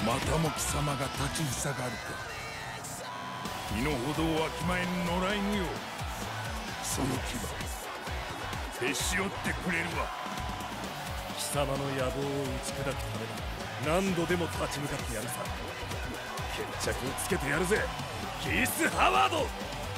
またも貴様が立ちふさがるか。身の程をわきまえぬ野良犬よ。その牙へし折ってくれるわ。 貴様の野望を打ち砕くためなら何度でも立ち向かってやるさ。決着をつけてやるぜ、キース・ハワード。